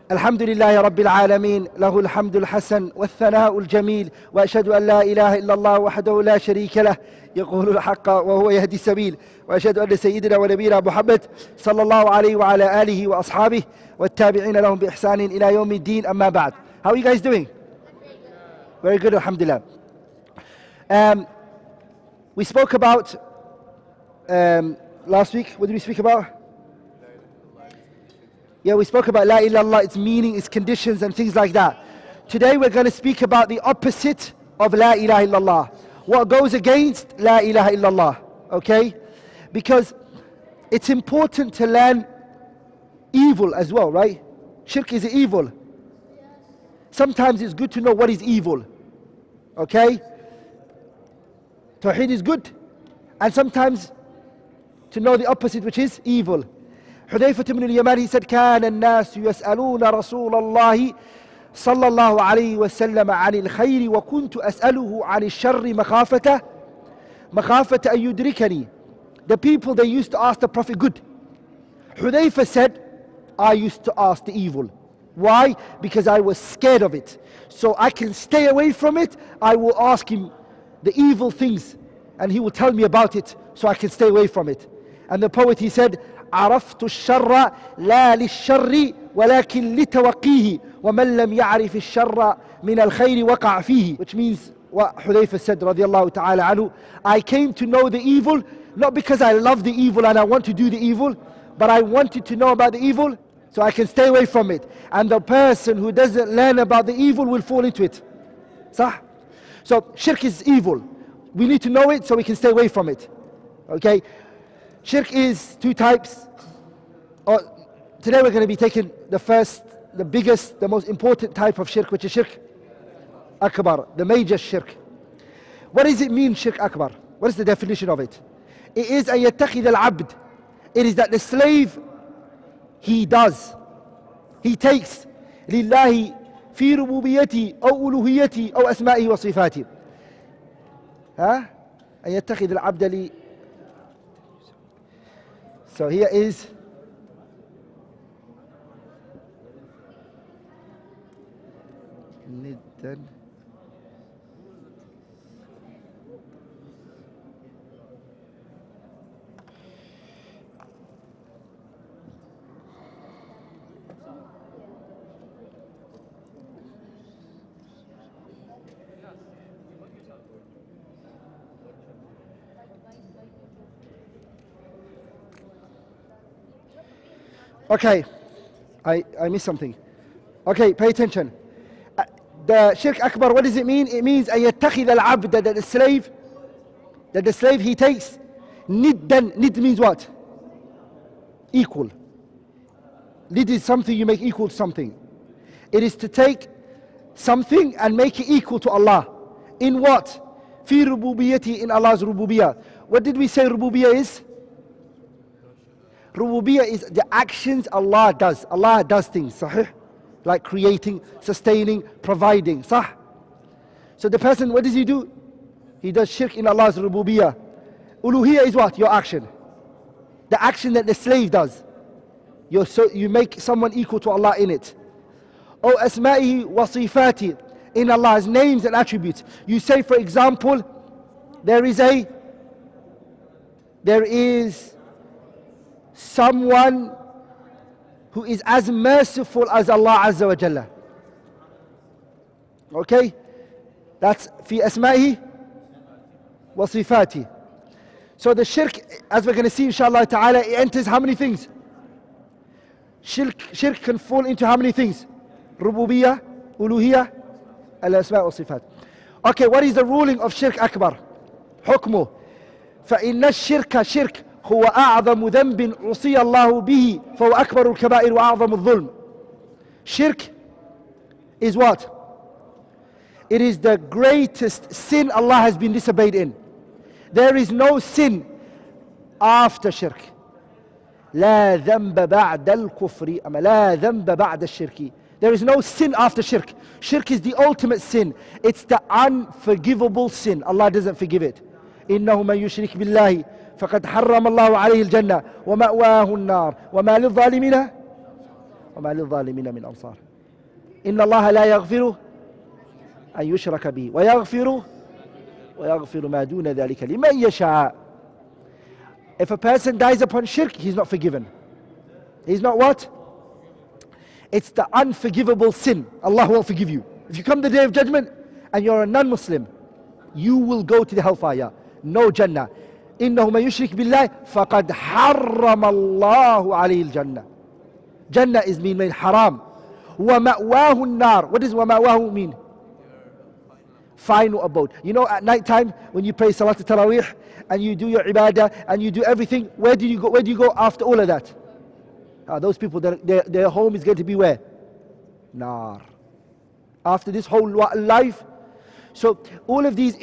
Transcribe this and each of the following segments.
الحمد لله رب العالمين له الحمد الحسن والثناء الجميل وأشهد أن لا إله إلا الله وحده لا شريك له يقول الحق وهو يهدي السبيل وأشهد أن سيدنا ونبينا محمد صلى الله عليه وعلى آله وأصحابه والتابعين لهم بإحسان إلى يوم الدين أما بعد. How are you guys doing? Very good, alhamdulillah. We spoke about last week, what did we speak about? Yeah, we spoke about La ilaha illallah, its meaning, its conditions and things like that. Today we're going to speak about the opposite of La ilaha illallah. What goes against La ilaha illallah, okay? Because it's important to learn evil as well, right? Shirk is evil. Sometimes it's good to know what is evil, okay? Tawheed is good. And sometimes to know the opposite, which is evil. Hudayfa ibn al-Yaman, he said, كان الناس يسألون رسول الله صلى الله عليه وسلم عن الخير وكنت أسأله عن الشر مخافة أن يدركني. The people, they used to ask the Prophet good. Hudayfa said, I used to ask the evil. Why? Because I was scared of it. So I can stay away from it. I will ask him the evil things and he will tell me about it so I can stay away from it. And the poet, he said, عرفت الشر لا للشر ولكن لتوقيه ومن لم يعرف الشر من الخير وقع فيه. Which means what Hudayfa said radiyallahu ta'ala anhu, I came to know the evil not because I love the evil and I want to do the evil, but I wanted to know about the evil so I can stay away from it. And the person who doesn't learn about the evil will fall into it. Sah? So shirk is evil. We need to know it so we can stay away from it. Okay? Shirk is two types. Today we're going to be taking the first, the biggest, the most important type of shirk, which is shirk akbar, the major shirk. What does it mean, shirk akbar? What is the definition of it? It is أن يتخذ العبد. It is that the slave, he does, he takes لله في ربوبيته أو ألوهيته أو أسمائه وصفاته. ها؟ أن يتخذ العبد لي. So here is Niddan. Okay, I missed something. Okay, pay attention. The shirk akbar, what does it mean? It means أن يتخذ العبد, that the slave he takes niddan. Nid means what? Equal. Nid is something you make equal to something. It is to take something and make it equal to Allah. In what? في ربوبيته, in Allah's rububiyah. What did we say rububiyah is? Rububiyyah is the actions Allah does. Allah does things, sahih? Like creating, sustaining, providing, sah? So the person, what does he do? He does shirk in Allah's rububiyyah. Uluhiyyah is what? Your action. The action that the slave does. You make someone equal to Allah in it. Or asma'ihi wa sifati, in Allah's names and attributes. You say, for example, there is someone who is as merciful as Allah Azza wa Jalla. Okay? That's fi asma'ihi wa sifati. So the shirk, as we're going to see inshallah ta'ala, it enters how many things? Shirk can fall into how many things? Rububiyyah, uluhiyyah, al-asma' wa sifat. Okay, what is the ruling of shirk akbar? حكمه فإن الشرك شرك هو أعظم ذنب عصي الله به فهو أكبر الكبائر وأعظم الظلم. Shirk is what? It is the greatest sin Allah has been disobeyed in. There is no sin after shirk. لا ذنب بعد الكفر أما لا ذنب بعد الشرك. There is no sin after shirk. Shirk is the ultimate sin. It's the unforgivable sin. Allah doesn't forgive it. إنه من يشرك بالله فقد حرم الله عليه الجنة ومأواه النار وما للظالمين وما للظالمين من أنصار إن الله لا يغفر أن يشرك به ويغفر ما دون ذلك لمن يشاء. If a person dies upon shirk, he's not forgiven. He's not what? It's the unforgivable sin. Allah won't forgive you. If you come the day of judgment and you're a non-Muslim, you will go to the hellfire. No Jannah. إنه من يشرك بالله فقد حرم الله عليه الجنة. Jannah is mean haram. ومأواه النار. What does ومأواه mean? Final abode. You know, at night time when you pray Salat al-Taraweeh and you do your ibadah and you do everything, where do you go? Where do you go after all of that? Those people, their home is going to be where? Nar. After this whole life. So all of these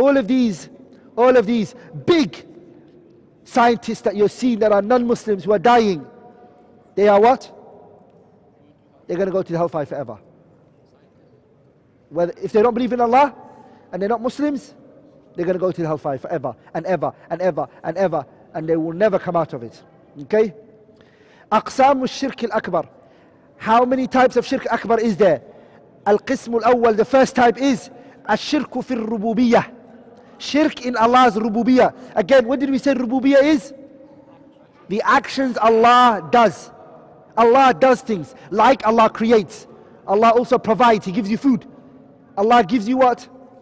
big scientists that you're seeing that are non-Muslims who are dying, they are what? They're going to go to the hellfire forever. Whether, if they don't believe in Allah and they're not Muslims, they're going to go to the hellfire forever and ever and ever and ever, and they will never come out of it. Okay? أقسام الشرك الأكبر. How many types of shirk akbar is there? القسم الأول, the first type is الشرك في الربوبية. Shirk in Allah's rububiyah. Again, what did we say rububiyah is? The actions Allah does. Allah does things like Allah creates. Allah also provides. He gives you food. Allah gives you what?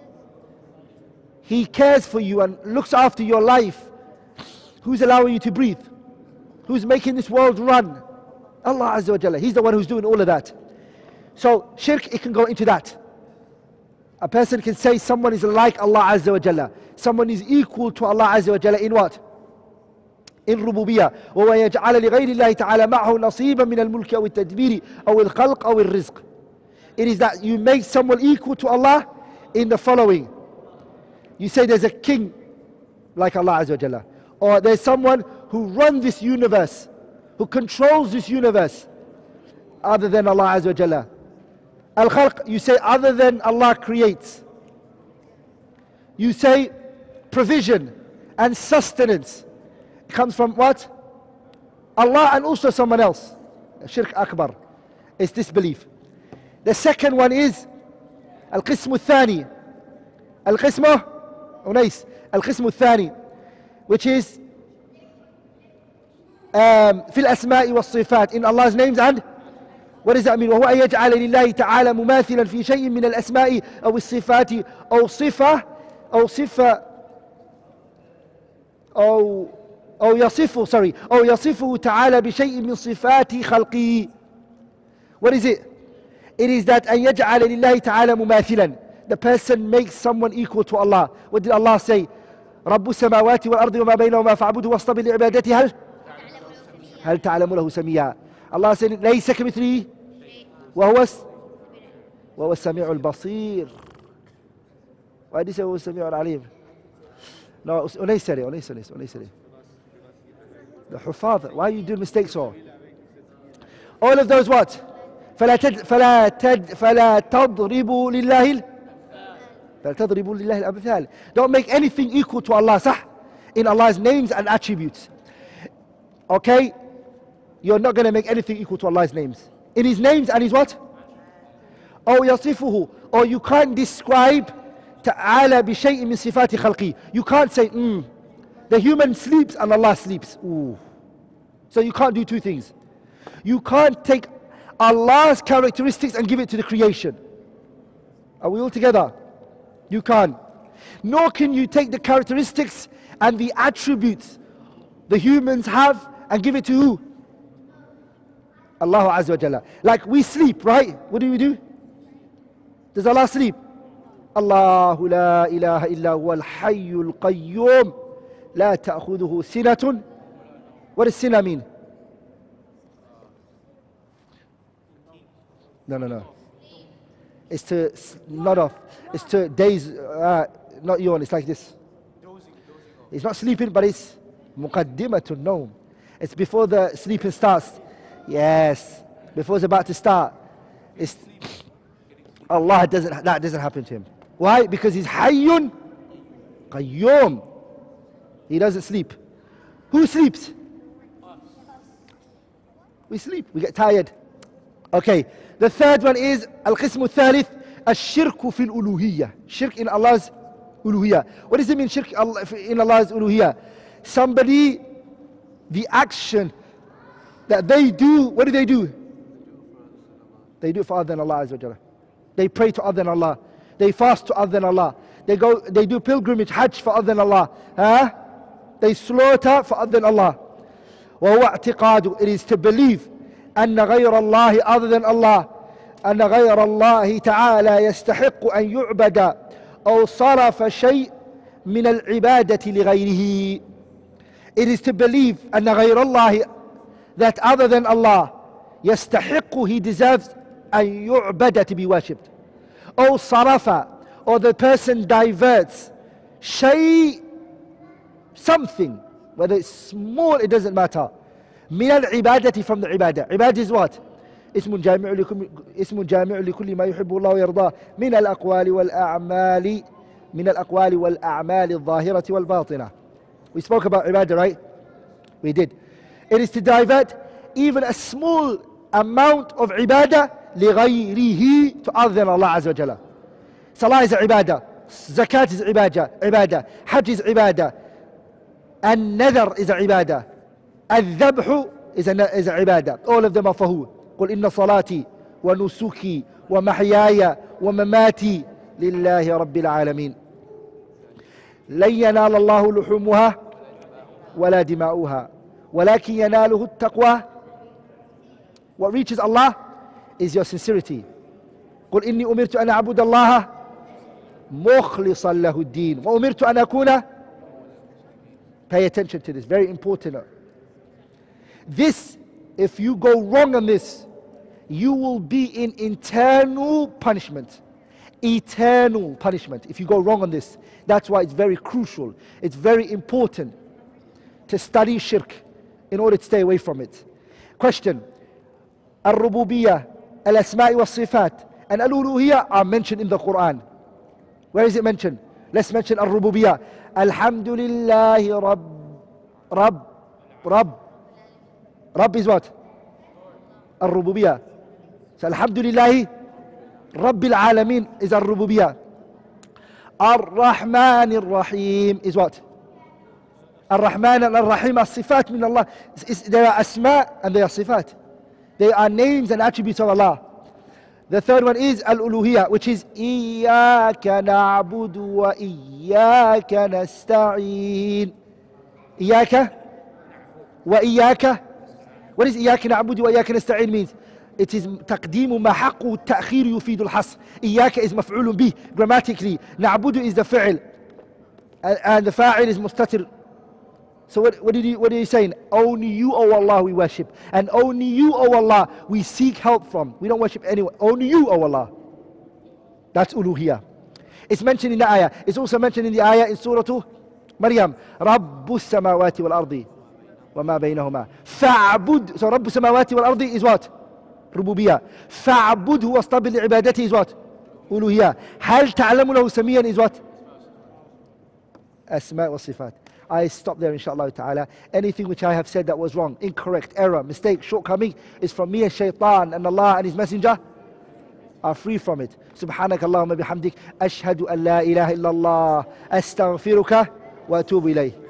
He cares for you and looks after your life. Who's allowing you to breathe? Who's making this world run? Allah Azza wa Jalla. He's the one who's doing all of that. So shirk, it can go into that. A person can say someone is like Allah Azza wa Jalla. Someone is equal to Allah Azza wa Jalla in what? In ربوبية. وَيَجْعَلَ لِغَيْرِ اللَّهِ تَعَالَى مَعْهُ نَصِيبًا مِنَ الْمُلْكِ أو التدبير أو الخلق أو الرزق. It is that you make someone equal to Allah in the following. You say there's a king like Allah Azza wa Jalla. Or there's someone who runs this universe, who controls this universe, other than Allah Azza wa Jalla. Al-Khalq, you say other than Allah creates. You say provision and sustenance comes from what? Allah and also someone else. Shirk Akbar. It's disbelief. The second one is Al-Qismu Thani. Al-Qismu Unais. Al-Qismu Thani, which is في الأسماء والصفات, in Allah's names. And what does that mean? وهو أن يجعل لله تعالى مماثلا في شيء من الأسماء أو الصفات أو صفة أو يصفه تعالى بشيء من صفات خلقه. What is it? It is that أن يجعل لله تعالى مماثلا. The person makes someone equal to Allah. What did Allah say? رب السماوات والأرض وما بينهما فاعبده واصطبر لعبادته هل تعلم له سميا. Allah said ليس كمثله وهو السميع البصير. Why did he say هو السميع العليم? No, أنيس. The Hufadh. Why are you doing mistakes all? All of those what? فلا تضربوا لله الأمثال. Don't make anything equal to Allah, صح? In Allah's names and attributes. Okay? You're not going to make anything equal to Allah's names. In His names and His what? أو يصفه. Or you can't describe تعالى بشيء من صفات خلقه. You can't say, the human sleeps and Allah sleeps. Ooh. So you can't do two things. You can't take Allah's characteristics and give it to the creation. Are we all together? You can't. Nor can you take the characteristics and the attributes the humans have and give it to who? Allah Azza wa Jalla. Like we sleep, right? What do? Does Allah sleep? Allahu la ilaha illa huwa al-hayyul qayyum la ta'khudhuhu sinatun. What does sinah mean? No. It's to nod off. It's to days, not yawn. It's like this. It's not sleeping, but it's muqaddimatun nawm. It's before the sleeping starts. Yes, before it's about to start. It's Allah that doesn't happen to him. Why? Because he's hayyun qayyum. He doesn't sleep. Who sleeps? We sleep. We get tired. Okay, the third one is القسم الثالث الشرك في الألوهية. Shirk in Allah's uluhiyah. What does it mean, shirk in Allah's uluhiyah? Somebody, the action that they do, what do? They do it for other than Allah Azza wa Jalla. They pray to other than Allah. They fast to other than Allah. They do pilgrimage, Hajj for other than Allah. They slaughter for other than Allah. وهو اعتقاد, it is to believe أن غير الله, other than Allah, أن غير الله تعالى يستحق أن يعبد أو صرف شيء من العبادة لغيره. It is to believe أن غير الله, that other than Allah, يستحق, he deserves أن يعبد, to be worshipped. أو صرف, or the person diverts شيء, something, whether it's small, it doesn't matter. من العبادة, from the ibadah. Ibadah is what? اسم جامع لكل ما يحب الله ويرضاه من الأقوال والأعمال الظاهرة والباطنة. We spoke about ibadah, right? We did. It is to divert even a small amount of ibadah لغيره, to other than Allah Azza wa Jalla. Salah is ibadah, zakat is ibadah, hajj is ibadah, and nadhr is ibadah, al-dhabh is ibadah. All of them are for who? قل إن صلاتي ونسكي ومحياي ومماتي لله رب العالمين لن ينال الله لحومها ولا دماؤها ولكن يناله التقوى. What reaches Allah is your sincerity. قل إني أمرت أن أعبد الله مخلصا له الدين وأمرت أن أكون. Pay attention to this, very important. This, if you go wrong on this, you will be in eternal punishment. Eternal punishment if you go wrong on this. That's why it's very crucial. It's very important to study shirk in order to stay away from it. Question. Al-Rububiyyah, Al-Asma'i was-Sifat, and Al-Uluhiyyah are mentioned in the Quran. Where is it mentioned? Let's mention Al-Rububiyyah. Alhamdulillahi Rabb is what? Al-Rububiyyah. So Alhamdulillahi Rabbil Alameen is Al-Rububiyyah. Ar-Rahman Ar-Rahim is what? Ar-Rahman and Ar-Rahim are sifat min Allah. They are asma and they are sifat. They are names and attributes of Allah. The third one is Al-Uluhiyyah, which is Iyyaka na'budu wa Iyyaka nasta'een. Iyyaka wa Iyyaka. What is Iyyaka na'budu wa Iyyaka nasta'een means? It is تقديم ما حقه التأخير يفيد الحصر. إياك is مفعول به grammatically. نعبد is the فعل and the فاعل is مستتر. So what are you saying? Only you, O Allah, we worship, and only you, O Allah, we seek help from. We don't worship anyone. Only you, O Allah. That's uluhiyah. It's mentioned in the ayah. It's also mentioned in the ayah in Surah Maryam. رب السماوات والأرض وما بينهما فاعبد. So رب السماوات والأرض is what? ربوبية. فاعبده واصطبر لعبادته is what? ألوهية. هل تعلم له سميا is what? أسماء والصفات. I stop there inshallah ta'ala. Anything which I have said that was wrong, incorrect, error, mistake, shortcoming is from me and shaitan, and Allah and His Messenger are free from it. سبحانك اللهم بحمدك أشهد أن لا إله إلا الله أستغفرك وأتوب إليه.